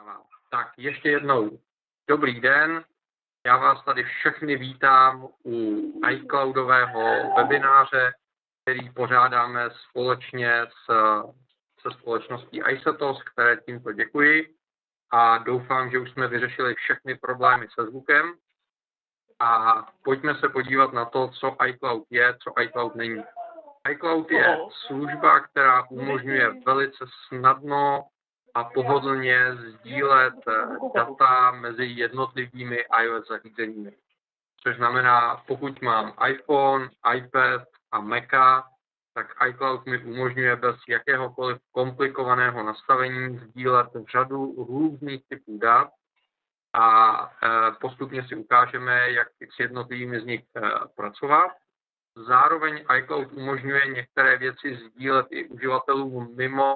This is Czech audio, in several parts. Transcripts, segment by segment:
Nahrávám. Tak ještě jednou. Dobrý den. Já vás tady všechny vítám u iCloudového webináře, který pořádáme společně se společností iSetos, které tímto děkuji. A doufám, že už jsme vyřešili všechny problémy se zvukem. A pojďme se podívat na to, co iCloud je, co iCloud není. iCloud je služba, která umožňuje velice snadno a pohodlně sdílet data mezi jednotlivými iOS zařízeními. Což znamená, pokud mám iPhone, iPad a Maca, tak iCloud mi umožňuje bez jakéhokoliv komplikovaného nastavení sdílet řadu různých typů dat a postupně si ukážeme, jak s jednotlivými z nich pracovat. Zároveň iCloud umožňuje některé věci sdílet i uživatelům mimo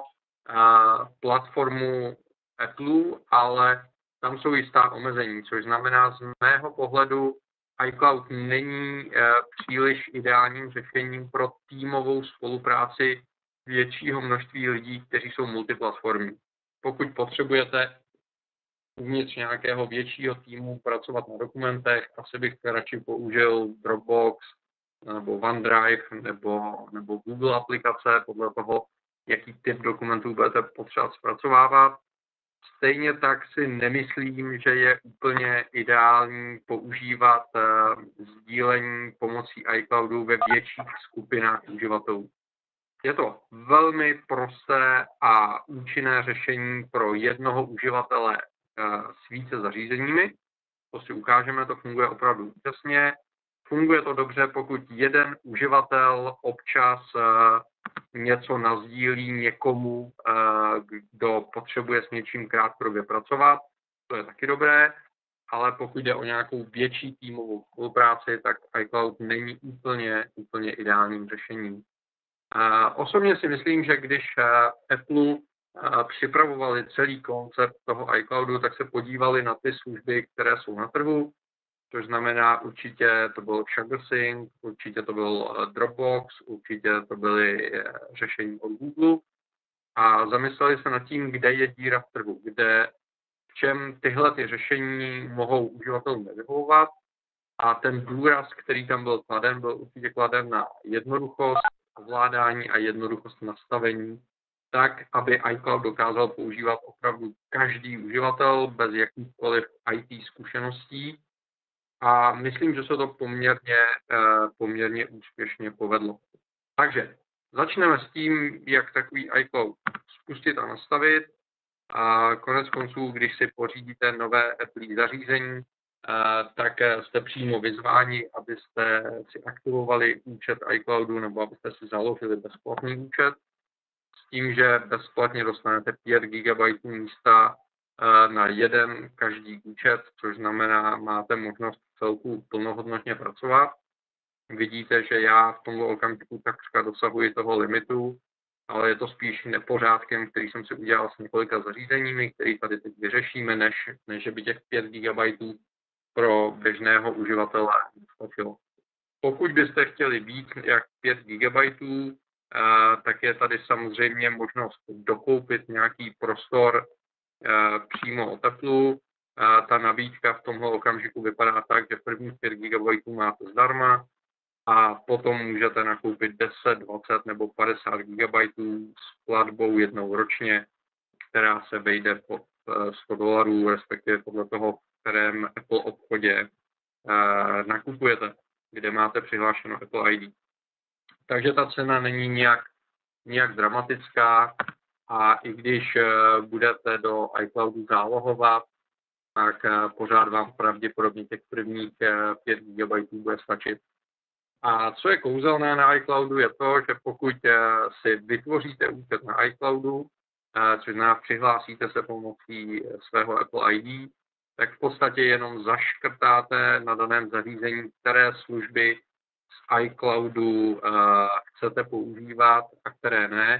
platformu Apple, ale tam jsou jistá omezení, což znamená, z mého pohledu iCloud není příliš ideálním řešením pro týmovou spolupráci většího množství lidí, kteří jsou multiplatformní. Pokud potřebujete uvnitř nějakého většího týmu pracovat na dokumentech, asi bych radši použil Dropbox nebo OneDrive nebo Google aplikace podle toho, jaký typ dokumentů budete potřebovat zpracovávat. Stejně tak si nemyslím, že je úplně ideální používat sdílení pomocí iCloudu ve větších skupinách uživatelů. Je to velmi prosté a účinné řešení pro jednoho uživatele s více zařízeními. To si ukážeme, to funguje opravdu úžasně. Funguje to dobře, pokud jeden uživatel občas něco nasdílí někomu, kdo potřebuje s něčím krátkodobě pracovat. To je taky dobré, ale pokud jde o nějakou větší týmovou spolupráci, tak iCloud není úplně ideálním řešením. Osobně si myslím, že když Apple připravovali celý koncept toho iCloudu, tak se podívali na ty služby, které jsou na trhu, což znamená určitě to byl SugarSync, určitě to byl Dropbox, určitě to byly řešení od Google a zamysleli se nad tím, kde je díra v trhu, v čem tyhle ty řešení mohou uživatelům nevyhovovat a ten důraz, který tam byl kladen, byl určitě kladen na jednoduchost ovládání a jednoduchost nastavení, tak, aby iCloud dokázal používat opravdu každý uživatel bez jakýchkoliv IT zkušeností. A myslím, že se to poměrně úspěšně povedlo. Takže začneme s tím, jak takový iCloud spustit a nastavit. A konec konců, když si pořídíte nové Apple zařízení, tak jste přímo vyzváni, abyste si aktivovali účet iCloudu nebo abyste si založili bezplatný účet. S tím, že bezplatně dostanete 5 GB místa na jeden každý účet, což znamená, máte možnost celku plnohodnotně pracovat. Vidíte, že já v tomto okamžiku takřka dosahuji toho limitu, ale je to spíš nepořádkem, který jsem si udělal s několika zařízeními, který tady teď vyřešíme, než by těch 5 GB pro běžného uživatele stačilo. Pokud byste chtěli víc jak 5 GB, tak je tady samozřejmě možnost dokoupit nějaký prostor přímo od Apple. Ta nabídka v tomhle okamžiku vypadá tak, že prvních 5 GB máte zdarma a potom můžete nakoupit 10, 20 nebo 50 GB s platbou jednou ročně, která se vejde pod $100, respektive podle toho, v kterém Apple obchodě nakupujete, kde máte přihlášeno Apple ID. Takže ta cena není nějak dramatická a i když budete do iCloudu zálohovat, tak pořád vám pravděpodobně těch prvních 5 GB bude stačit. A co je kouzelné na iCloudu je to, že pokud si vytvoříte účet na iCloudu, což znamená přihlásíte se pomocí svého Apple ID, tak v podstatě jenom zaškrtáte na daném zařízení, které služby z iCloudu chcete používat a které ne.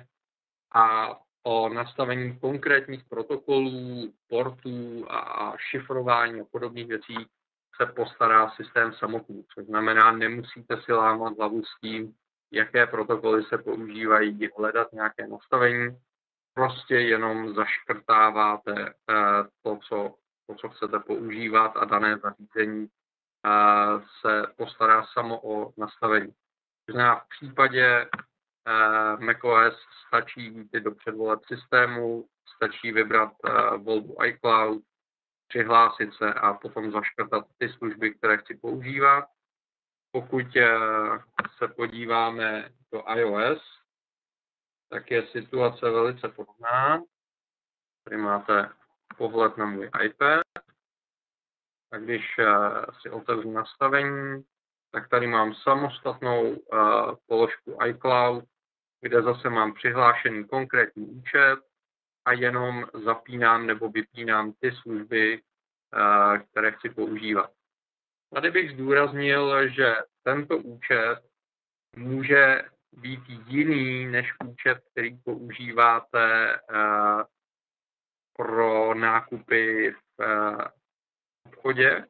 A o nastavení konkrétních protokolů, portů a šifrování a podobných věcí se postará systém samotný, což znamená, nemusíte si lámat hlavu s tím, jaké protokoly se používají, hledat nějaké nastavení. prostě jenom zaškrtáváte to, co chcete používat a dané zařízení se postará samo o nastavení. V případě macOS stačí jít do předvoleb systému, stačí vybrat volbu iCloud, přihlásit se a potom zaškrtat ty služby, které chci používat. Pokud se podíváme do iOS, tak je situace velice podobná. Tady máte pohled na můj iPad. A když si otevřu nastavení, tak tady mám samostatnou položku iCloud, kde zase mám přihlášený konkrétní účet a jenom zapínám nebo vypínám ty služby, které chci používat. Tady bych zdůraznil, že tento účet může být jiný než účet, který používáte pro nákupy v obchodě,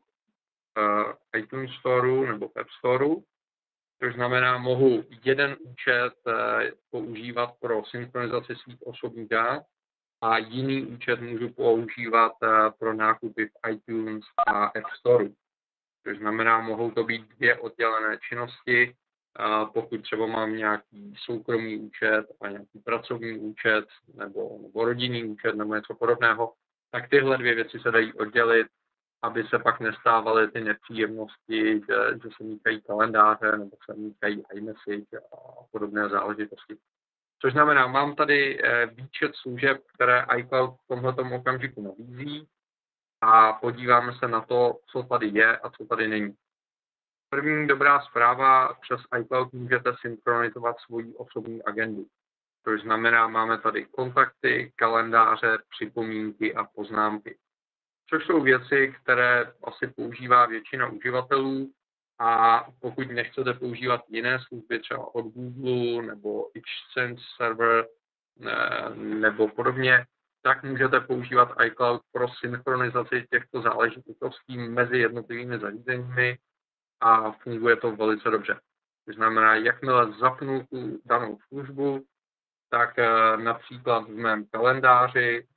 iTunes Storeu nebo Web Storeu, což znamená, mohu jeden účet používat pro synchronizaci svých osobních dat a jiný účet můžu používat pro nákupy v iTunes a App Storeu. Což znamená, mohou to být dvě oddělené činnosti. Pokud třeba mám nějaký soukromý účet a nějaký pracovní účet nebo rodinný účet nebo něco podobného, tak tyhle dvě věci se dají oddělit, aby se pak nestávaly ty nepříjemnosti, že se mýkají kalendáře nebo se mýkají iMessage a podobné záležitosti. Což znamená, mám tady výčet služeb, které iCloud v tomto okamžiku nabízí a podíváme se na to, co tady je a co tady není. První dobrá zpráva, přes iCloud můžete synchronizovat svoji osobní agendu. Což znamená, máme tady kontakty, kalendáře, připomínky a poznámky. Což jsou věci, které asi používá většina uživatelů a pokud nechcete používat jiné služby, třeba od Google nebo Exchange Server nebo podobně, tak můžete používat iCloud pro synchronizaci těchto záležitostí mezi jednotlivými zařízeními a funguje to velice dobře. To znamená, jakmile zapnu tu danou službu, tak například v mém kalendáři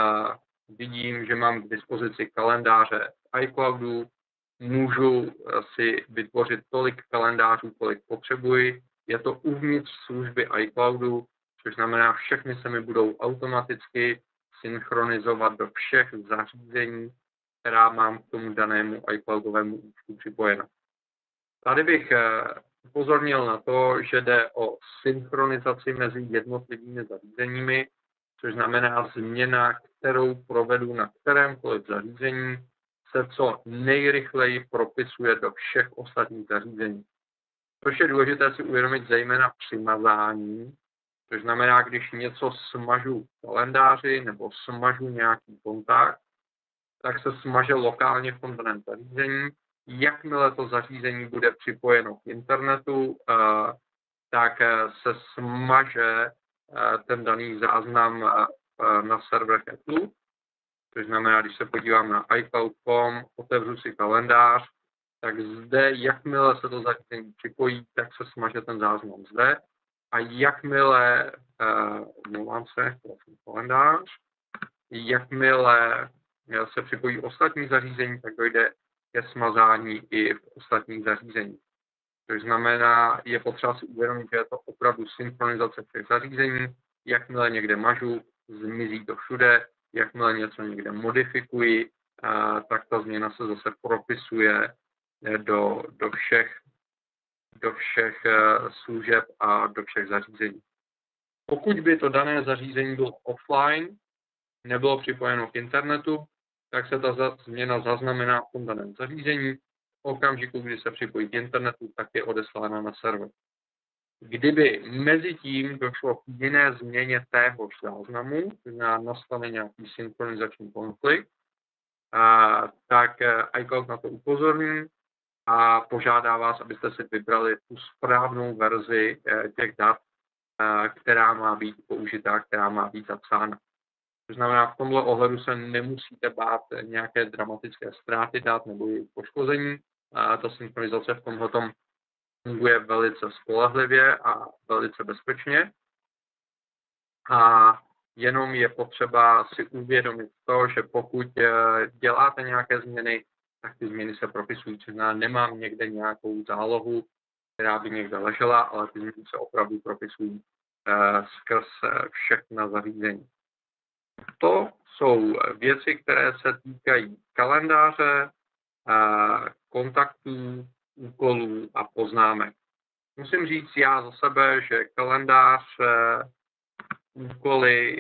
vidím, že mám k dispozici kalendáře v iCloudu, můžu si vytvořit tolik kalendářů, kolik potřebuji. Je to uvnitř služby iCloudu, což znamená, všechny se mi budou automaticky synchronizovat do všech zařízení, která mám k tomu danému iCloudovému účtu připojena. Tady bych upozornil na to, že jde o synchronizaci mezi jednotlivými zařízeními, což znamená změna, kterou provedu na kterémkoliv zařízení, se co nejrychleji propisuje do všech ostatních zařízení. Což je důležité si uvědomit zejména při mazání, což znamená, když něco smažu v kalendáři nebo smažu nějaký kontakt, tak se smaže lokálně v tom daném zařízení. Jakmile to zařízení bude připojeno k internetu, tak se smaže ten daný záznam na serverech Apple. Což znamená, když se podívám na iCloud.com, otevřu si kalendář, tak zde, jakmile se to zařízení připojí, tak se smaže ten záznam zde. A jakmile, kalendář, jakmile se připojí ostatní zařízení, tak dojde ke smazání i v ostatních zařízeních. Což znamená, je potřeba si uvědomit, že je to opravdu synchronizace všech zařízení. Jakmile někde mažu, zmizí to všude. Jakmile něco někde modifikuji, tak ta změna se zase propisuje do všech služeb a do všech zařízení. Pokud by to dané zařízení bylo offline, nebylo připojeno k internetu, tak se ta změna zaznamená v tom daném zařízení. V okamžiku, kdy se připojí k internetu, tak je odeslána na server. Kdyby mezi tím došlo k jiné změně téhož záznamu, na nastane nějaký synchronizační konflikt, tak iCloud na to upozorní a požádá vás, abyste si vybrali tu správnou verzi těch dat, která má být použitá, která má být zapsána. To znamená, v tomto ohledu se nemusíte bát nějaké dramatické ztráty dat nebo jejich poškození. Ta synchronizace v tomhletom funguje velice spolehlivě a velice bezpečně. A jenom je potřeba si uvědomit to, že pokud děláte nějaké změny, tak ty změny se propisují. Nemám někde nějakou zálohu, která by někde ležela, ale ty změny se opravdu propisují skrz všechna zařízení. To jsou věci, které se týkají kalendáře, kontaktů, úkolů a poznámek. Musím říct já za sebe, že kalendář, úkoly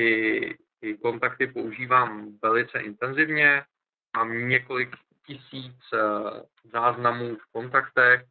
i kontakty používám velice intenzivně. Mám několik tisíc záznamů v kontaktech.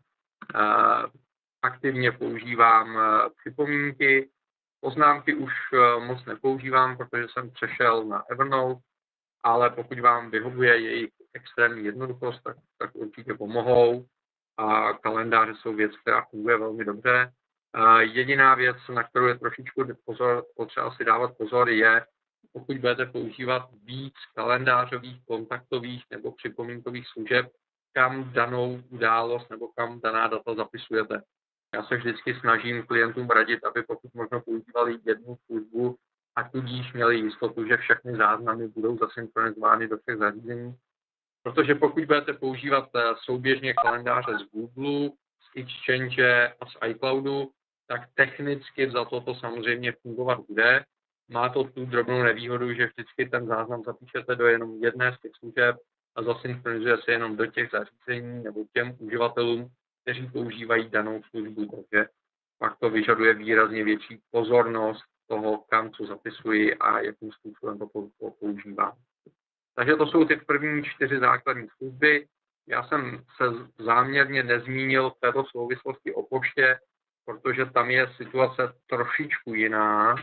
Aktivně používám připomínky. Poznámky už moc nepoužívám, protože jsem přešel na Evernote, ale pokud vám vyhovuje jejich extrémní jednoduchost, tak určitě pomohou. A kalendáře jsou věc, která funguje velmi dobře. Jediná věc, na kterou je trošičku potřeba si dávat pozor, je, pokud budete používat víc kalendářových, kontaktových nebo připomínkových služeb, kam danou událost nebo kam daná data zapisujete. Já se vždycky snažím klientům radit, aby pokud možno používali jednu službu a tudíž měli jistotu, že všechny záznamy budou zasynchronizovány do všech zařízení. Protože pokud budete používat souběžně kalendáře z Google, z Exchange a z iCloudu, tak technicky za to samozřejmě fungovat bude. Má to tu drobnou nevýhodu, že vždycky ten záznam zapíšete do jenom jedné z těch služeb a zasynchronizuje se jenom do těch zařízení nebo těm uživatelům, kteří používají danou službu. Takže pak to vyžaduje výrazně větší pozornost toho, kam co zapisuji a jakým způsobem to používám. Takže to jsou ty první 4 základní služby. Já jsem se záměrně nezmínil v této souvislosti o poště, protože tam je situace trošičku jiná.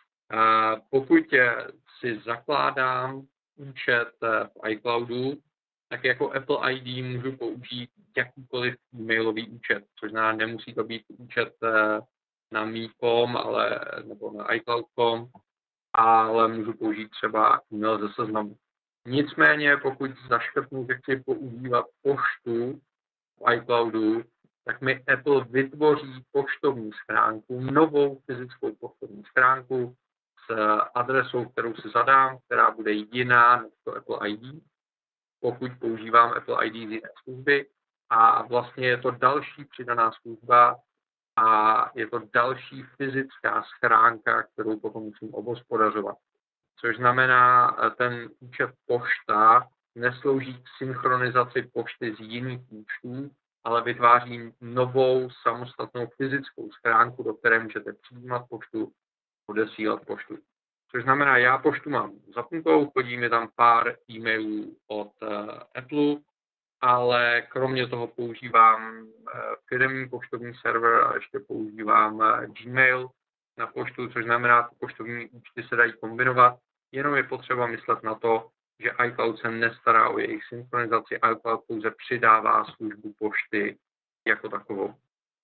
Pokud si zakládám účet v iCloudu, tak jako Apple ID můžu použít jakýkoliv e-mailový účet, což znamená, nemusí to být účet na me.com nebo na iCloud.com, ale můžu použít třeba e-mail ze seznamu. Nicméně, pokud zaškrtnu, že chci používat poštu v iCloudu, tak mi Apple vytvoří poštovní schránku, novou fyzickou poštovní schránku s adresou, kterou si zadám, která bude jiná než to Apple ID, pokud používám Apple ID z jiné služby. A vlastně je to další přidaná služba a je to další fyzická schránka, kterou potom musím obhospodařovat. Což znamená, ten účet pošta neslouží k synchronizaci pošty z jiných účtů, ale vytváří novou samostatnou fyzickou schránku, do které můžete přijímat poštu, odesílat poštu. Což znamená, já poštu mám zapnutou, chodí mi tam pár e-mailů od Apple, ale kromě toho používám firemní poštovní server a ještě používám Gmail na poštu, což znamená, že poštovní účty se dají kombinovat. Jenom je potřeba myslet na to, že iCloud se nestará o jejich synchronizaci, iCloud pouze přidává službu pošty jako takovou.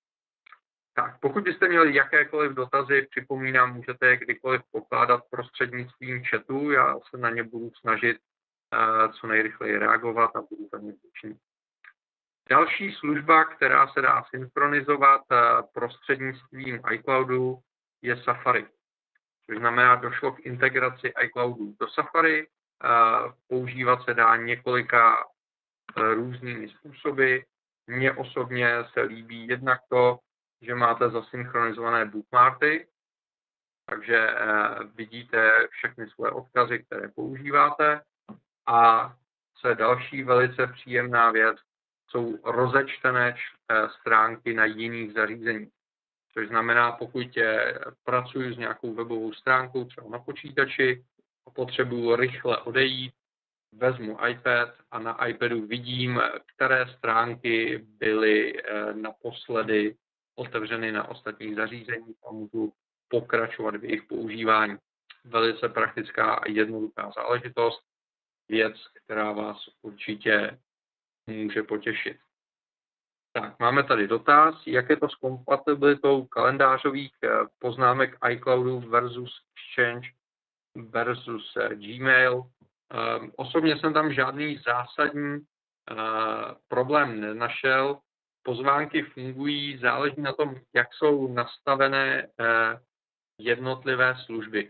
Tak, pokud byste měli jakékoliv dotazy, připomínám, můžete je kdykoliv pokládat prostřednictvím chatu, já se na ně budu snažit co nejrychleji reagovat a budu za ně vděčný. Další služba, která se dá synchronizovat prostřednictvím iCloudu, je Safari. Což znamená, došlo k integraci iCloudu do Safari. Používat se dá několika různými způsoby. Mně osobně se líbí jednak to, že máte zasynchronizované bookmarky, takže vidíte všechny své odkazy, které používáte. A co je další velice příjemná věc, jsou rozečtené stránky na jiných zařízeních. Což znamená, pokud pracuji s nějakou webovou stránkou, třeba na počítači, a potřebuji rychle odejít, vezmu iPad a na iPadu vidím, které stránky byly naposledy otevřeny na ostatních zařízeních a můžu pokračovat v jejich používání. Velice praktická a jednoduchá záležitost, věc, která vás určitě může potěšit. Tak, máme tady dotaz, jak je to s kompatibilitou kalendářových poznámek iCloudu versus Exchange versus Gmail. Osobně jsem tam žádný zásadní problém nenašel. Pozvánky fungují, záleží na tom, jak jsou nastavené jednotlivé služby.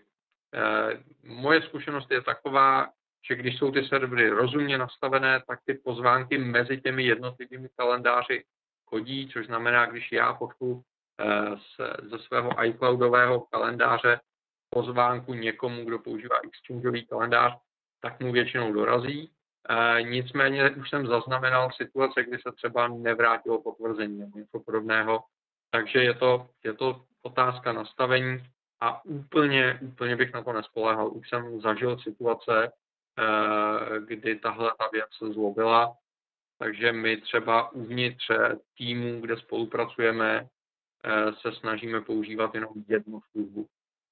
Moje zkušenost je taková, že když jsou ty servery rozumně nastavené, tak ty pozvánky mezi těmi jednotlivými kalendáři chodí, což znamená, když já pošlu ze svého iCloudového kalendáře pozvánku někomu, kdo používá exchangeový kalendář, tak mu většinou dorazí. Nicméně už jsem zaznamenal situace, kdy se třeba nevrátilo potvrzení nebo něco podobného. Takže je to otázka nastavení a úplně bych na to nespoléhal. Už jsem zažil situace, kdy tahle ta věc se zlobila, takže my třeba uvnitř týmu, kde spolupracujeme, se snažíme používat jenom jednu službu.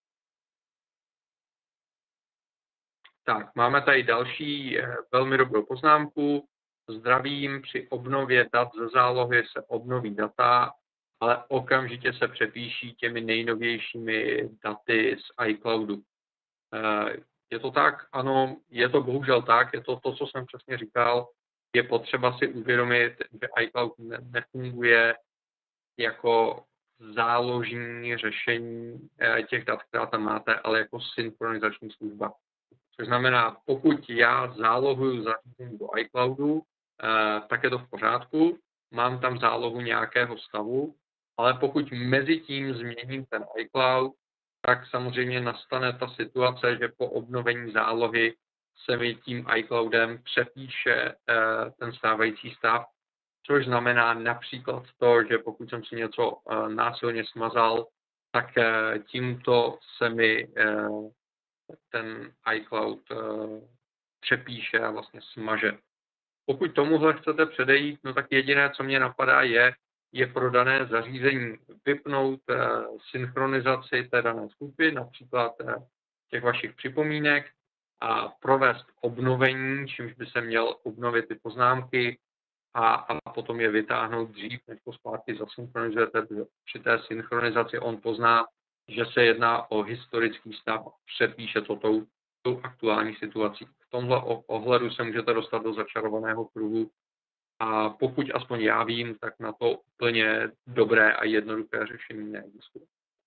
Tak, máme tady další velmi dobrou poznámku. Zdravím, při obnově dat ze zálohy se obnoví data, ale okamžitě se přepíší těmi nejnovějšími daty z iCloudu. Je to tak? Ano, je to bohužel tak, je to, co jsem přesně říkal. Je potřeba si uvědomit, že iCloud nefunguje jako záložní řešení těch dat, která tam máte, ale jako synchronizační služba. Což znamená, pokud já zálohuju zařízení do iCloudu, tak je to v pořádku, mám tam zálohu nějakého stavu, ale pokud mezi tím změním ten iCloud, tak samozřejmě nastane ta situace, že po obnovení zálohy se mi tím iCloudem přepíše ten stávající stav, což znamená například to, že pokud jsem si něco násilně smazal, tak tímto se mi ten iCloud přepíše a vlastně smaže. Pokud tomuhle chcete předejít, no tak jediné, co mě napadá, je pro dané zařízení vypnout synchronizaci té dané služby, například těch vašich připomínek, a provést obnovení, čímž by se měl obnovit ty poznámky a potom je vytáhnout dřív, než to zpátky zasynchronizujete. Při té synchronizaci on pozná, že se jedná o historický stav, přepíše to tou aktuální situací. V tomhle ohledu se můžete dostat do začarovaného kruhu a pokud aspoň já vím, tak na to úplně dobré a jednoduché řešení neexistuje.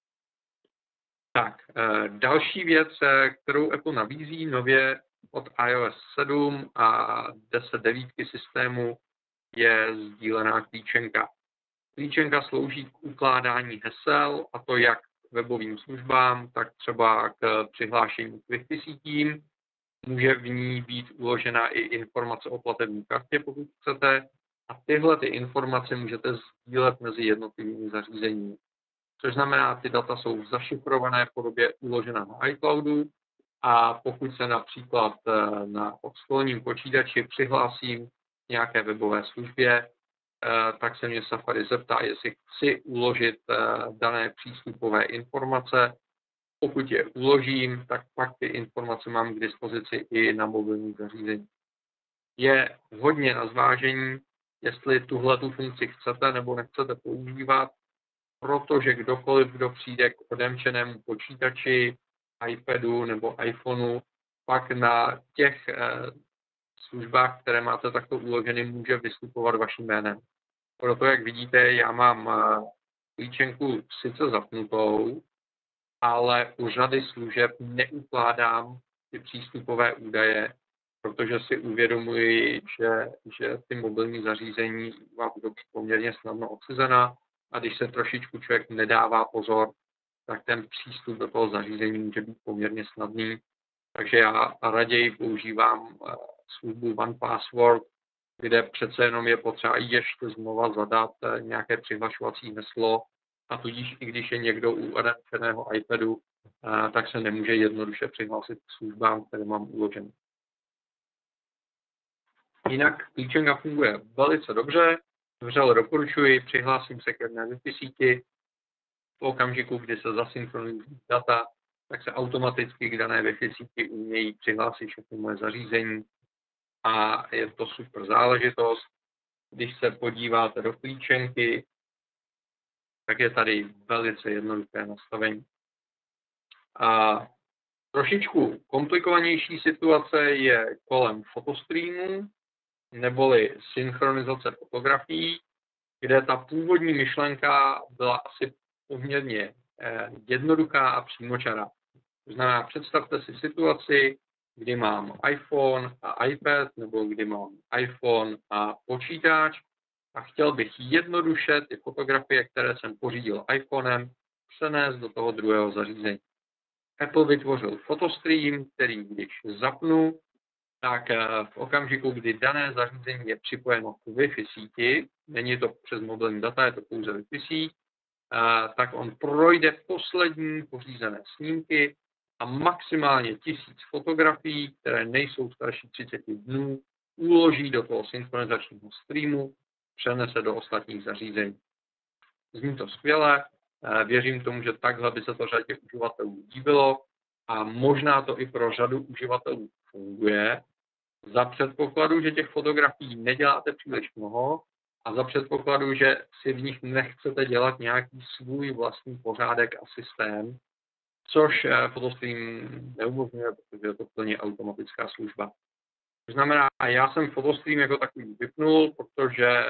Tak, další věc, kterou Apple nabízí nově od iOS 7 a 10.9 systému, je sdílená klíčenka. Klíčenka slouží k ukládání hesel, a to jak webovým službám, tak třeba k přihlášení k Wi-Fi sítím. Může v ní být uložena i informace o platební kartě, pokud chcete. A tyhle ty informace můžete sdílet mezi jednotlivými zařízeními. Což znamená, ty data jsou v zašifrované podobě uložena na iCloudu a pokud se například na školním počítači přihlásím nějaké webové službě, tak se mě Safari zeptá, jestli chci uložit dané přístupové informace. Pokud je uložím, tak pak ty informace mám k dispozici i na mobilní zařízení. Je hodně na zvážení, jestli tuhletu funkci chcete nebo nechcete používat, protože kdokoliv, kdo přijde k odemčenému počítači, iPadu nebo iPhoneu, pak na těch službách, které máte takto uloženy, může vystupovat vaším jménem. Proto, jak vidíte, já mám klíčenku sice zapnutou, ale u řady služeb neukládám ty přístupové údaje, protože si uvědomuji, že ty mobilní zařízení vám budou být poměrně snadno odcizena a když se trošičku člověk nedává pozor, tak ten přístup do toho zařízení může být poměrně snadný. Takže já raději používám službu OnePassword, kde přece jenom je potřeba ještě znova zadat nějaké přihlašovací heslo a tudíž i když je někdo u adaptovaného iPadu, tak se nemůže jednoduše přihlásit k službám, které mám uložené. Jinak klíčenka funguje velice dobře, vřele doporučuji, přihlásím se k jedné Wi-Fi síti, v okamžiku, kdy se zasynchronizují data, tak se automaticky k dané Wi-Fi síti umějí přihlásit všechny moje zařízení a je to super záležitost. Když se podíváte do klíčenky, tak je tady velice jednoduché nastavení. A trošičku komplikovanější situace je kolem fotostreamu, neboli synchronizace fotografií, kde ta původní myšlenka byla asi poměrně jednoduchá a přímočará. To znamená, představte si situaci, kdy mám iPhone a iPad, nebo kdy mám iPhone a počítač a chtěl bych jednoduše ty fotografie, které jsem pořídil iPhonem, přenést do toho druhého zařízení. Apple vytvořil fotostream, který když zapnu, tak v okamžiku, kdy dané zařízení je připojeno k Wi-Fi síti, není to přes mobilní data, je to pouze Wi-Fi síť, tak on projde poslední pořízené snímky a maximálně 1000 fotografií, které nejsou starší 30 dnů, uloží do toho synchronizačního streamu, přenese do ostatních zařízení. Zní to skvěle, věřím tomu, že takhle by se to řadě uživatelů líbilo a možná to i pro řadu uživatelů funguje. Za předpokladu, že těch fotografií neděláte příliš mnoho a za předpokladu, že si v nich nechcete dělat nějaký svůj vlastní pořádek a systém, což Photostream neumožňuje, protože je to plně automatická služba. To znamená, já jsem Photostream jako takový vypnul, protože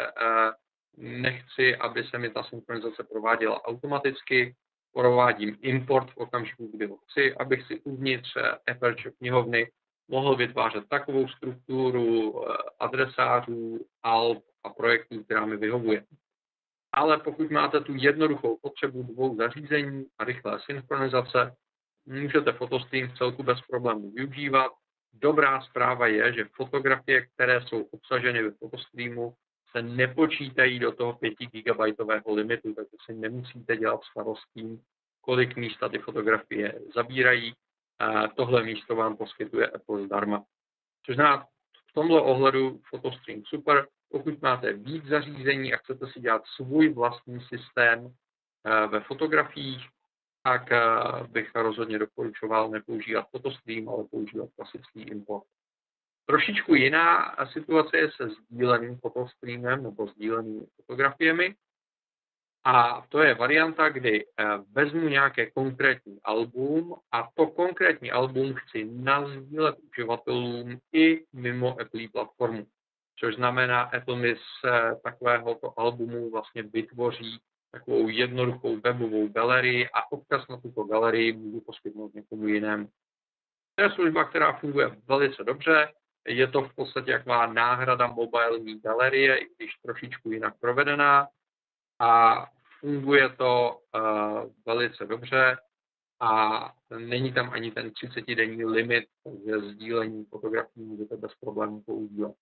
nechci, aby se mi ta synchronizace prováděla automaticky. Provádím import v okamžiku, kdy ho chci, abych si uvnitř Aperture knihovny mohl vytvářet takovou strukturu adresářů, alb a projektů, která mi vyhovuje. Ale pokud máte tu jednoduchou potřebu 2 zařízení a rychlé synchronizace, můžete Photostream v celku bez problémů využívat. Dobrá zpráva je, že fotografie, které jsou obsaženy ve Photostreamu, se nepočítají do toho 5 GB limitu, takže si nemusíte dělat starost tím, kolik místa ty fotografie zabírají. Tohle místo vám poskytuje Apple zdarma. Což znamená, v tomhle ohledu Photostream super. Pokud máte víc zařízení a chcete si dělat svůj vlastní systém ve fotografiích, tak bych rozhodně doporučoval nepoužívat Photostream, ale používat klasický import. Trošičku jiná situace je se sdíleným Photostreamem nebo sdílenými fotografiemi. A to je varianta, kdy vezmu nějaké konkrétní album a to konkrétní album chci nasdílet uživatelům i mimo Apple platformu. Což znamená, Apple mi z takovéhoto albumu vlastně vytvoří takovou jednoduchou webovou galerii a odkaz na tuto galerii můžu poskytnout někomu jinému. To je služba, která funguje velice dobře. Je to v podstatě taková náhrada mobilní galerie, i když trošičku jinak provedená. A funguje to velice dobře a není tam ani ten 30denní limit, takže sdílení fotografií můžete bez problémů používat.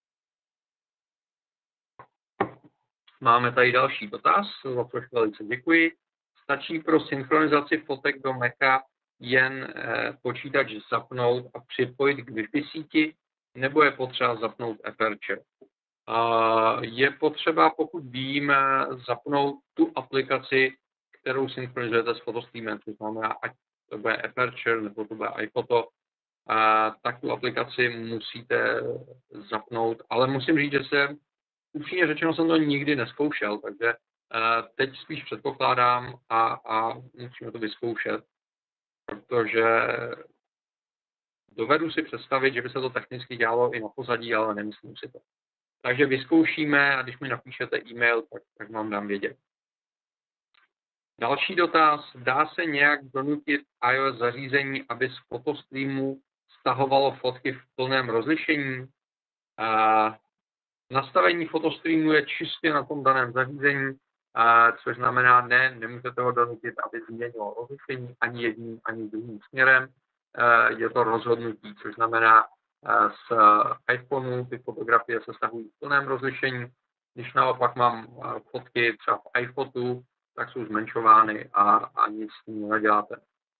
Máme tady další dotaz, za což velice děkuji. Stačí pro synchronizaci fotek do Maca jen počítač zapnout a připojit k Wi-Fi síti, nebo je potřeba zapnout Aperture? Je potřeba, pokud vím, zapnout tu aplikaci, kterou synchronizujete s Photostreamem, to znamená, ať to bude Aperture nebo to bude iPhoto, tak tu aplikaci musíte zapnout, ale musím říct, že upřímně řečeno jsem to nikdy neskoušel, takže teď spíš předpokládám a musíme to vyzkoušet, protože dovedu si představit, že by se to technicky dělalo i na pozadí, ale nemyslím si to. Takže vyzkoušíme a když mi napíšete e-mail, tak vám dám vědět. Další dotaz. Dá se nějak donutit iOS zařízení, aby z Photostreamu stahovalo fotky v plném rozlišení? Nastavení Photostreamu je čistě na tom daném zařízení, což znamená, nemůžete ho donutit, aby změnilo rozlišení ani jedním, ani druhým směrem. Je to rozhodnutí, což znamená, z iPhoneu ty fotografie se stahují v plném rozlišení. Když naopak mám fotky třeba v iPhotu, tak jsou zmenšovány a nic s tím neděláte.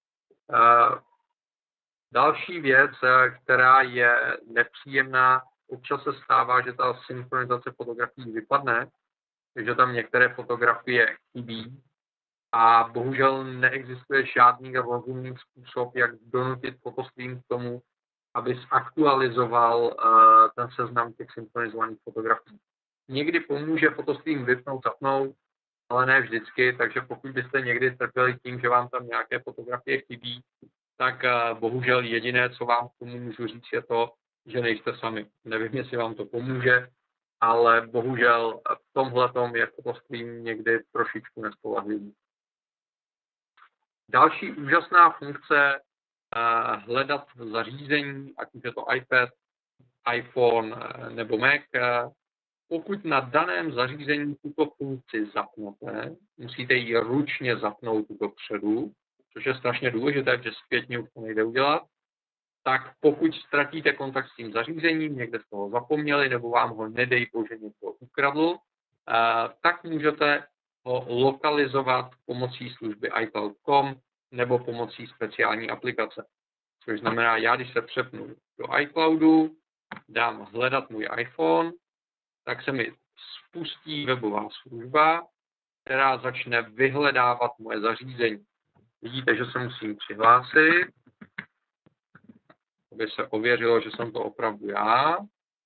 Další věc, která je nepříjemná, občas se stává, že ta synchronizace fotografií vypadne, takže tam některé fotografie chybí a bohužel neexistuje žádný rozumný způsob, jak donutit Photostream k tomu, aby zaktualizoval ten seznam těch synchronizovaných fotografií. Někdy pomůže Photostream vypnout, zapnout, ale ne vždycky, takže pokud byste někdy trpěli tím, že vám tam nějaké fotografie chybí, tak bohužel jediné, co vám k tomu můžu říct, je to, že nejste sami. Nevím, jestli vám to pomůže, ale bohužel v tomhletom je Photostream někdy trošičku nespolehlivý. Další úžasná funkce hledat zařízení, ať už je to iPad, iPhone nebo Mac. Pokud na daném zařízení tuto funkci zapnete, musíte ji ručně zapnout dopředu, což je strašně důležité, protože zpětně už to nejde udělat. Tak pokud ztratíte kontakt s tím zařízením, někde jste ho zapomněli, nebo vám ho nedej bože někdo ukradl, tak můžete ho lokalizovat pomocí služby iCloud.com nebo pomocí speciální aplikace. Což znamená, já když se přepnu do iCloudu, dám hledat můj iPhone, tak se mi spustí webová služba, která začne vyhledávat moje zařízení. Vidíte, že se musím přihlásit, aby se ověřilo, že jsem to opravdu já.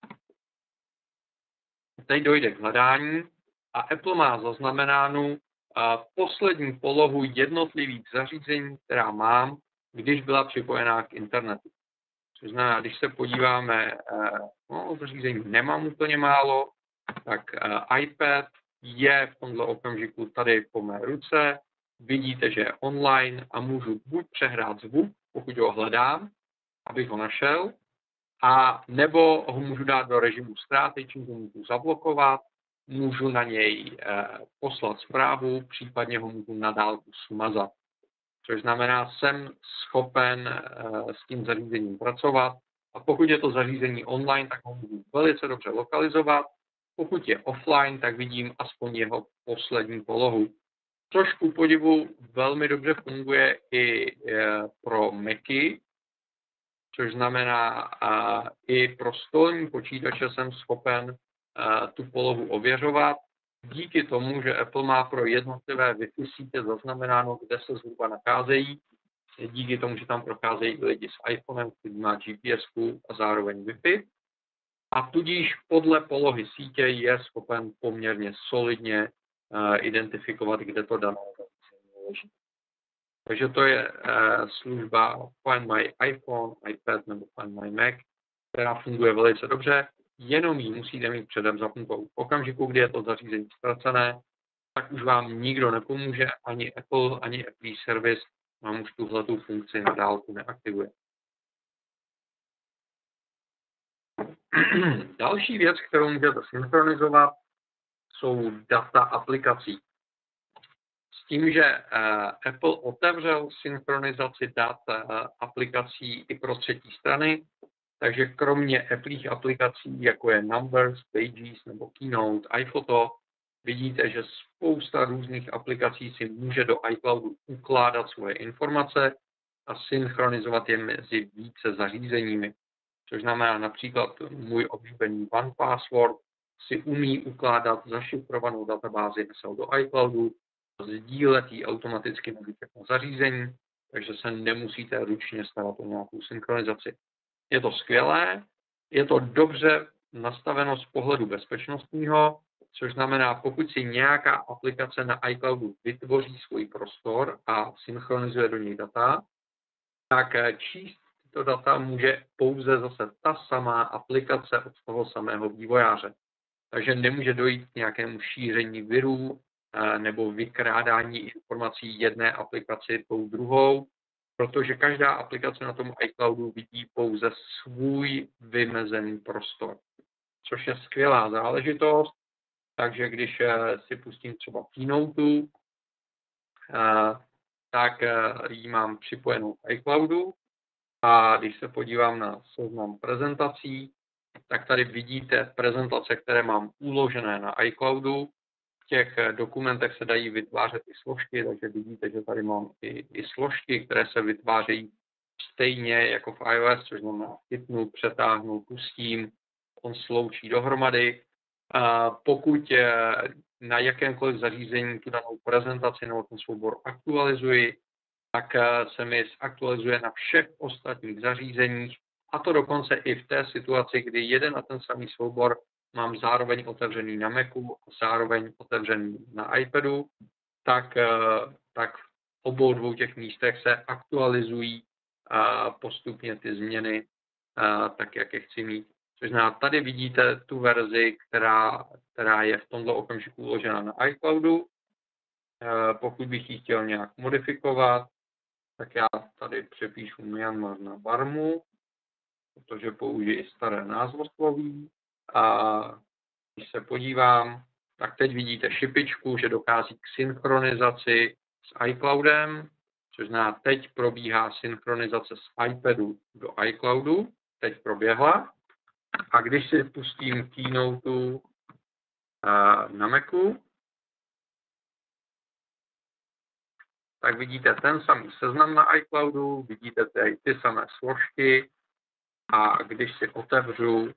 Teď dojde k hledání a Apple má zaznamenánu poslední polohu jednotlivých zařízení, která mám, když byla připojená k internetu. Což znamená, když se podíváme, zařízení nemám úplně málo, tak iPad je v tomto okamžiku tady po mé ruce. Vidíte, že je online a můžu buď přehrát zvuk, pokud ho hledám, abych ho našel, a nebo ho můžu dát do režimu ztráty, čím to můžu zablokovat, můžu na něj poslat zprávu, případně ho můžu na dálku smazat. Což znamená, jsem schopen s tím zařízením pracovat a pokud je to zařízení online, tak ho můžu velice dobře lokalizovat. Pokud je offline, tak vidím aspoň jeho poslední polohu. Což ku podivu velmi dobře funguje i pro Macy, což znamená, i pro stolní počítače jsem schopen tu polohu ověřovat. Díky tomu, že Apple má pro jednotlivé Wi-Fi sítě zaznamenáno, kde se zhruba nacházejí, díky tomu, že tam procházejí lidi s iPhonem, který má GPS a zároveň Wi-Fi, a tudíž podle polohy sítě je schopen poměrně solidně identifikovat, kde to dané zařízení leží. Takže to je služba Find My iPhone, iPad nebo Find My Mac, která funguje velice dobře, jenom ji musíte mít předem zapnutou. V okamžiku, kdy je to zařízení ztracené, tak už vám nikdo nepomůže, ani Apple, ani Apple Service vám už tuhletu funkci na dálku neaktivuje. Další věc, kterou můžete synchronizovat, jsou data aplikací. S tím, že Apple otevřel synchronizaci dat aplikací i pro třetí strany, takže kromě Appleích aplikací, jako je Numbers, Pages nebo Keynote, iPhoto, vidíte, že spousta různých aplikací si může do iCloudu ukládat svoje informace a synchronizovat je mezi více zařízeními. Což znamená například můj oblíbený OnePassword si umí ukládat zašifrovanou databázi SL do iCloudu, sdílet ji automaticky mezi všechno zařízení, takže se nemusíte ručně starat o nějakou synchronizaci. Je to skvělé, je to dobře nastaveno z pohledu bezpečnostního, což znamená, pokud si nějaká aplikace na iCloudu vytvoří svůj prostor a synchronizuje do něj data, tak číst tyto data může pouze zase ta samá aplikace od toho samého vývojáře. Takže nemůže dojít k nějakému šíření virů nebo vykrádání informací jedné aplikaci tou druhou, protože každá aplikace na tom iCloudu vidí pouze svůj vymezený prostor, což je skvělá záležitost. Takže když si pustím třeba Keynote, tak ji mám připojenou k iCloudu a když se podívám na seznam prezentací, tak tady vidíte prezentace, které mám uložené na iCloudu. V těch dokumentech se dají vytvářet i složky, takže vidíte, že tady mám i složky, které se vytvářejí stejně jako v iOS, což znamená chytnu, přetáhnu, pustím, on sloučí dohromady. Pokud na jakémkoliv zařízení tu danou prezentaci nebo ten soubor aktualizuji, tak se mi zaktualizuje na všech ostatních zařízeních, a to dokonce i v té situaci, kdy jeden a ten samý soubor mám zároveň otevřený na Macu a zároveň otevřený na iPadu, tak v obou dvou těch místech se aktualizují postupně ty změny tak, jak je chci mít. Což znamená, tady vidíte tu verzi, která je v tomto okamžiku uložena na iCloudu. Pokud bych ji chtěl nějak modifikovat, tak já tady přepíšu Myanmar na Barmu, protože použiji staré názvosloví. A když se podívám, tak teď vidíte šipičku, že dochází k synchronizaci s iCloudem, což znamená, teď probíhá synchronizace z iPadu do iCloudu, teď proběhla. A když si pustím Keynote na Macu, tak vidíte ten samý seznam na iCloudu, vidíte tady ty samé složky a když si otevřu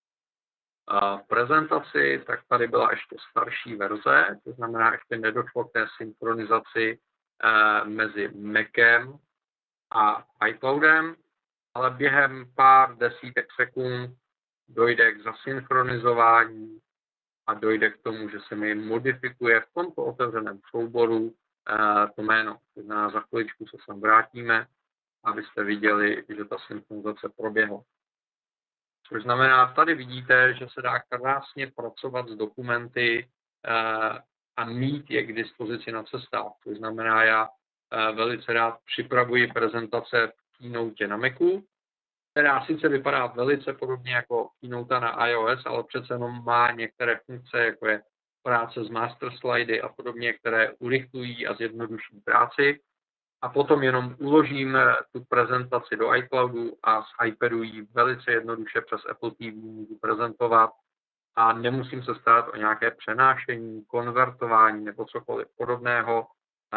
prezentaci, tak tady byla ještě starší verze, to znamená, ještě nedošlo k té synchronizaci mezi Macem a iCloudem, ale během pár desítek sekund dojde k zasynchronizování a dojde k tomu, že se mi modifikuje v tomto otevřeném souboru to jméno. To znamená, za chviličku se sem vrátíme, abyste viděli, že ta synchronizace proběhla. Což znamená, tady vidíte, že se dá krásně pracovat s dokumenty a mít je k dispozici na cestách. Což znamená, já velice rád připravuji prezentace v Keynote na Macu, která sice vypadá velice podobně jako Keynote na iOS, ale přece jenom má některé funkce, jako je práce s master slidy a podobně, které urychlují a zjednoduší práci. A potom jenom uložím tu prezentaci do iCloudu a z iPadu ji velice jednoduše přes Apple TV můžu prezentovat a nemusím se starat o nějaké přenášení, konvertování nebo cokoliv podobného.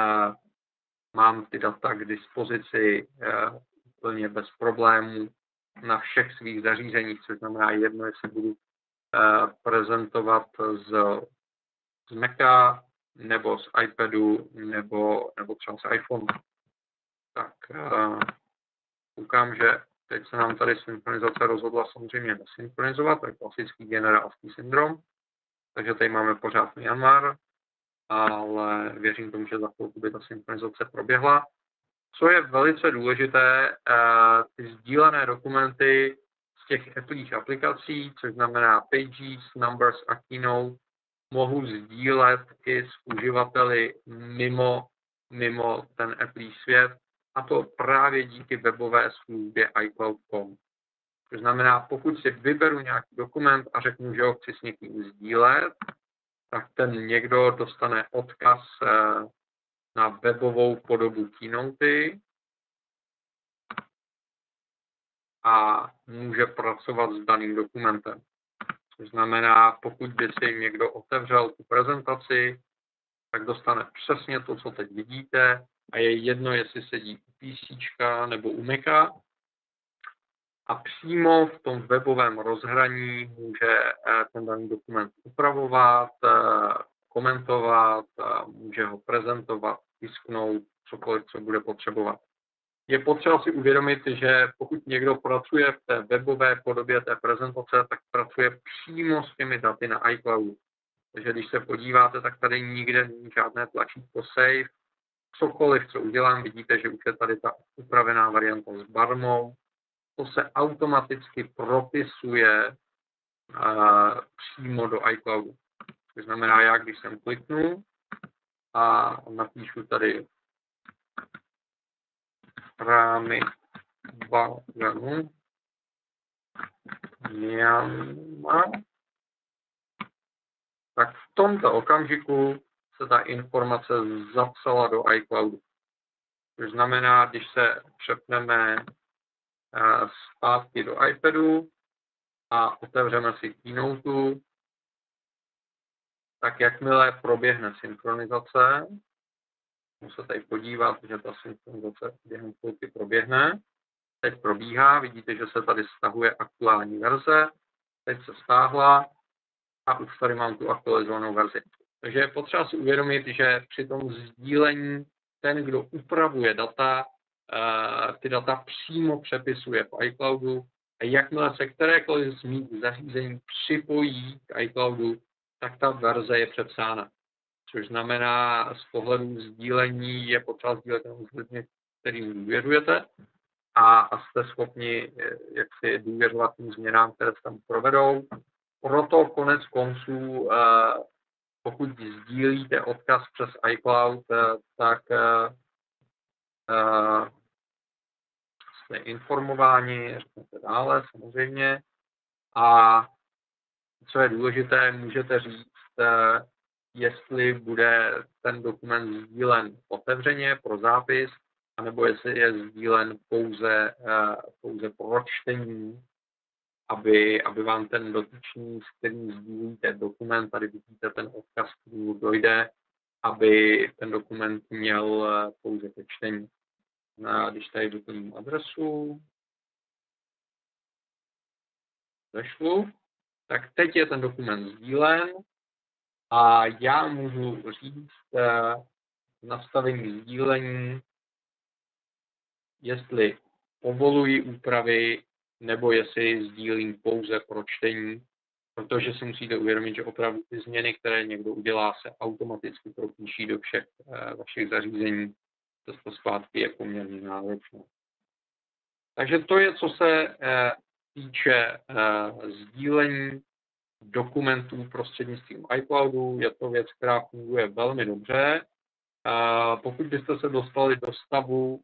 Mám ty data k dispozici úplně bez problémů na všech svých zařízeních, což znamená jedno, jestli budu prezentovat z Maca, nebo z iPadu, nebo třeba z iPhone. Tak koukám, že teď se nám tady synchronizace rozhodla samozřejmě nesynchronizovat, to je klasický generálský syndrom, takže tady máme pořád Myanmar, ale věřím tomu, že za chvilku by ta synchronizace proběhla. Co je velice důležité, ty sdílené dokumenty z těch Appleích aplikací, což znamená Pages, Numbers a Keynote, mohu sdílet i s uživateli mimo ten Apple svět, a to právě díky webové službě iCloud.com. To znamená, pokud si vyberu nějaký dokument a řeknu, že ho chci s někým sdílet, tak ten někdo dostane odkaz na webovou podobu Keynote a může pracovat s daným dokumentem. To znamená, pokud by si někdo otevřel tu prezentaci, tak dostane přesně to, co teď vidíte, a je jedno, jestli sedí u PC nebo u Maca. A přímo v tom webovém rozhraní může ten daný dokument upravovat, komentovat, může ho prezentovat, tisknout, cokoliv, co bude potřebovat. Je potřeba si uvědomit, že pokud někdo pracuje v té webové podobě té prezentace, tak pracuje přímo s těmi daty na iCloudu. Takže když se podíváte, tak tady nikde není žádné tlačítko Save. Cokoliv, co udělám, vidíte, že už je tady ta upravená varianta s barmou. To se automaticky propisuje přímo do iCloudu. To znamená, já když sem kliknu a napíšu tady rámy Baganu Myanmar, tak v tomto okamžiku se ta informace zapsala do iCloudu. To znamená, když se přepneme zpátky do iPadu a otevřeme si Keynote, tak jakmile proběhne synchronizace, musím se tady podívat, že ta synchronizace během chvilky proběhne. Teď probíhá, vidíte, že se tady stahuje aktuální verze, teď se stáhla a už tady mám tu aktualizovanou verzi. Takže je potřeba si uvědomit, že při tom sdílení ten, kdo upravuje data, ty data přímo přepisuje v iCloudu a jakmile se kterékoliv z mých zařízení připojí k iCloudu, tak ta verze je přepsána. Což znamená, z pohledu sdílení je potřeba sdílet jenom s lidmi, kterým důvěřujete a jste schopni jak si důvěřovat tím změnám, které se tam provedou. Proto konec konců, pokud sdílíte odkaz přes iCloud, tak jste informováni, řeknete dále samozřejmě. A co je důležité, můžete říct, jestli bude ten dokument sdílen otevřeně pro zápis, anebo jestli je sdílen pouze pro čtení, aby vám ten dotyčný, s kterým sdílíte dokument, tady vidíte ten odkaz, který dojde, aby ten dokument měl pouze ke čtení. Když tady doplním adresu, zašlu, tak teď je ten dokument sdílen a já můžu říct nastavení sdílení, jestli povoluji úpravy, nebo jestli sdílím pouze pro čtení, protože si musíte uvědomit, že opravdu ty změny, které někdo udělá, se automaticky propíší do všech vašich zařízení. To zpátky je poměrně náročné. Takže to je, co se týče sdílení dokumentů prostřednictvím iCloudu. Je to věc, která funguje velmi dobře. Pokud byste se dostali do stavu,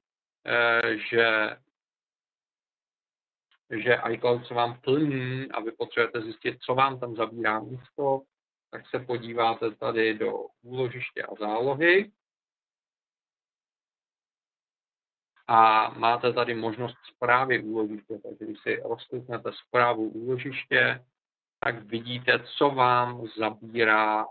že iCloud se vám plní a vy potřebujete zjistit, co vám tam zabírá místo, tak se podíváte tady do úložiště a zálohy. A máte tady možnost správy úložiště, takže když si rozkliknete zprávu úložiště, tak vidíte, co vám zabírá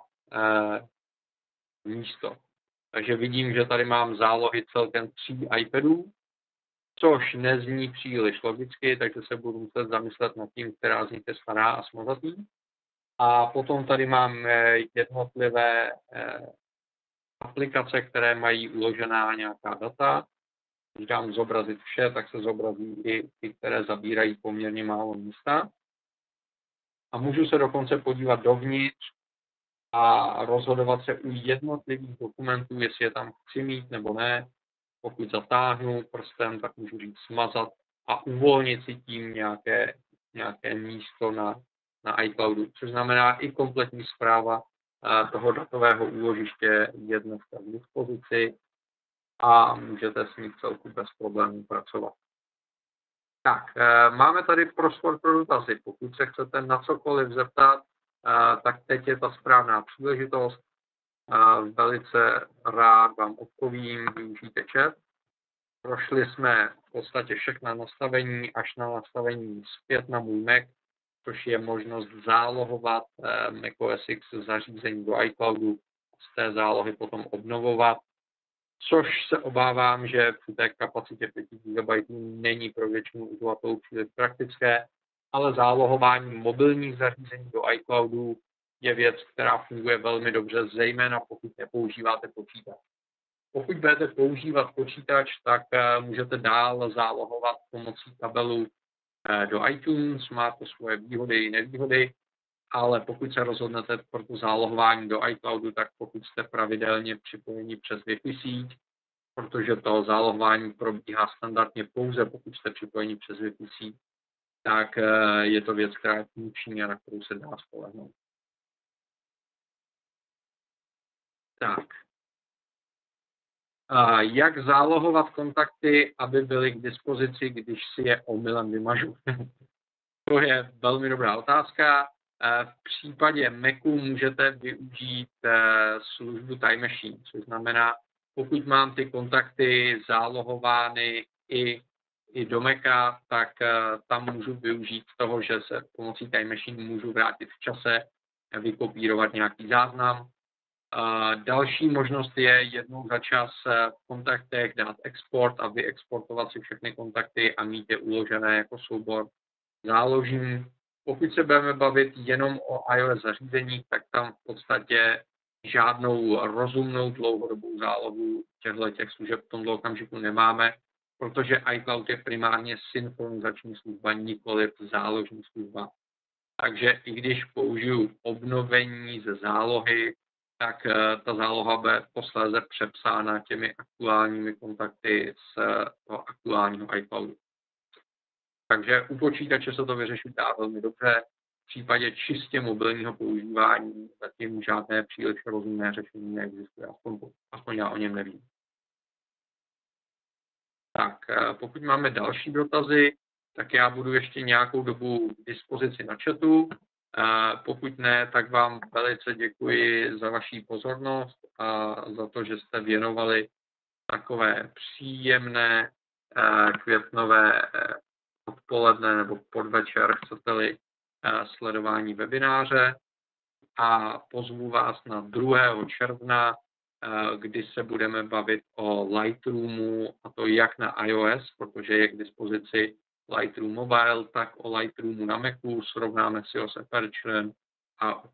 místo. Takže vidím, že tady mám zálohy celkem 3 iPadů, což nezní příliš logicky, takže se budu muset zamyslet nad tím, která z nich je stará a smazatý. A potom tady mám jednotlivé aplikace, které mají uložená nějaká data. Když dám zobrazit vše, tak se zobrazí i ty, které zabírají poměrně málo místa. A můžu se dokonce podívat dovnitř a rozhodovat se u jednotlivých dokumentů, jestli je tam chci mít nebo ne. Pokud zatáhnu prstem, tak můžu říct smazat a uvolnit si tím nějaké místo na iCloudu. Což znamená i kompletní správa toho datového úložiště je dneska k dispozici a můžete s ní v celku bez problémů pracovat. Tak, máme tady prostor pro dotazy. Pokud se chcete na cokoliv zeptat, tak teď je ta správná příležitost. Velice rád vám odpovím, využijte chat. Prošli jsme v podstatě všechna nastavení až na nastavení zpět na můj Mac, což je možnost zálohovat macOS X zařízení do iCloudu, z té zálohy potom obnovovat, což se obávám, že při té kapacitě 5 GB není pro většinu uživatelů příliš praktické, ale zálohování mobilních zařízení do iCloudu je věc, která funguje velmi dobře, zejména pokud nepoužíváte počítač. Pokud budete používat počítač, tak můžete dál zálohovat pomocí kabelu do iTunes, má to svoje výhody i nevýhody, ale pokud se rozhodnete pro to zálohování do iCloudu, tak pokud jste pravidelně připojeni přes Wi-Fi síť, protože to zálohování probíhá standardně pouze pokud jste připojeni přes Wi-Fi síť, tak je to věc, která je funkční a na kterou se dá spolehnout. Tak. Jak zálohovat kontakty, aby byly k dispozici, když si je omylem vymažu? To je velmi dobrá otázka. V případě Macu můžete využít službu Time Machine, což znamená, pokud mám ty kontakty zálohovány i do Maca, tak tam můžu využít toho, že se pomocí Time Machine můžu vrátit v čase, vykopírovat nějaký záznam. Další možnost je jednou za čas v kontaktech dát export a vyexportovat si všechny kontakty a mít je uložené jako soubor záložní. Pokud se budeme bavit jenom o iOS zařízeních, tak tam v podstatě žádnou rozumnou dlouhodobou zálohu těchto služeb v tomto okamžiku nemáme, protože iCloud je primárně synchronizační služba, nikoliv záložní služba. Takže i když použiju obnovení ze zálohy, tak ta záloha bude posléze přepsána těmi aktuálními kontakty z toho aktuálního iCloudu. Takže u počítače se to vyřešit dá velmi dobře. V případě čistě mobilního používání zatím žádné příliš rozumné řešení neexistuje, aspoň já o něm nevím. Tak pokud máme další dotazy, tak já budu ještě nějakou dobu k dispozici na chatu. Pokud ne, tak vám velice děkuji za vaši pozornost a za to, že jste věnovali takové příjemné květnové odpoledne nebo podvečer, chcete-li, sledování webináře. A pozvu vás na 2. června, kdy se budeme bavit o Lightroomu, a to jak na iOS, protože je k dispozici Lightroom Mobile, tak o Lightroomu na Macu, srovnáme si ho s Aperturem a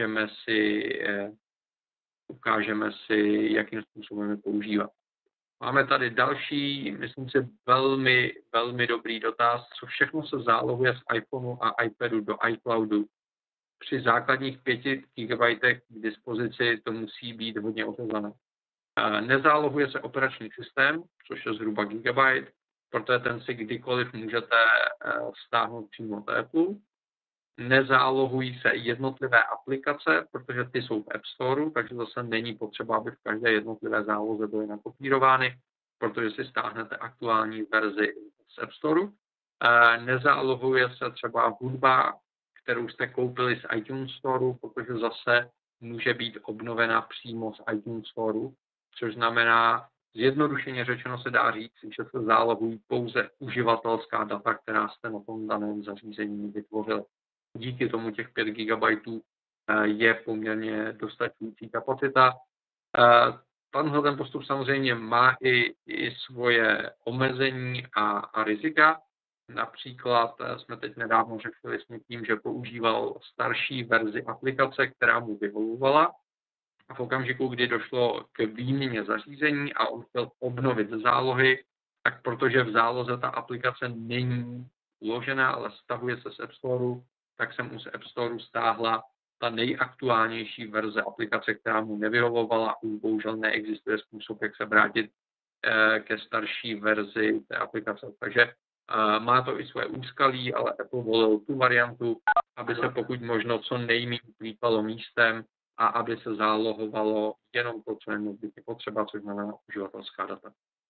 ukážeme si, jakým způsobem je používat. Máme tady další, myslím si, velmi, velmi dobrý dotaz, co všechno se zálohuje z iPhoneu a iPadu do iCloudu. Při základních 5 GB k dispozici to musí být hodně otezané. Nezálohuje se operační systém, což je zhruba gigabyte, protože ten si kdykoliv můžete stáhnout přímo od Apple. Nezálohují se jednotlivé aplikace, protože ty jsou v App Storeu, takže zase není potřeba, aby v každé jednotlivé záloze byly nakopírovány, protože si stáhnete aktuální verzi z App Storeu. Nezálohuje se třeba hudba, kterou jste koupili z iTunes Storeu, protože zase může být obnovena přímo z iTunes Storeu, což znamená, zjednodušeně řečeno se dá říct, že se zálohují pouze uživatelská data, která jste na tom daném zařízení vytvořili. Díky tomu těch 5 GB je poměrně dostačující kapacita. Tenhle postup samozřejmě má i svoje omezení a rizika. Například jsme teď nedávno řešili s někým, že používal starší verzi aplikace, která mu vyhovovala. A v okamžiku, kdy došlo k výměně zařízení a on chtěl obnovit zálohy, tak protože v záloze ta aplikace není uložená, ale stahuje se z App Storeu, tak jsem mu z App Storeu stáhla ta nejaktuálnější verze aplikace, která mu nevyhovovala. Už bohužel neexistuje způsob, jak se vrátit ke starší verzi té aplikace. Takže má to i své úskalí, ale Apple volil tu variantu, aby se pokud možno co nejméně plýtvalo místem a aby se zálohovalo jenom to, co je nezbytně potřeba, což znamená uživatelská data.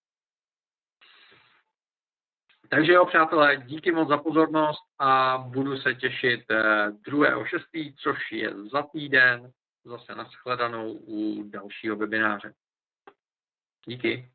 Takže jo, přátelé, díky moc za pozornost a budu se těšit 2.6., což je za týden, zase nashledanou u dalšího webináře. Díky.